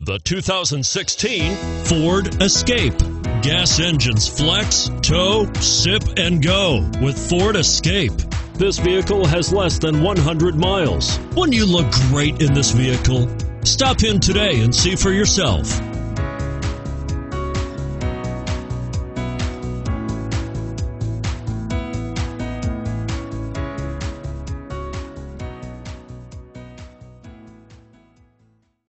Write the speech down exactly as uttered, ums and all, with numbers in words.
The two thousand sixteen Ford Escape. Gas engines flex, tow, sip, and go with Ford Escape. This vehicle has less than one hundred miles. Wouldn't you look great in this vehicle? Stop in today and see for yourself.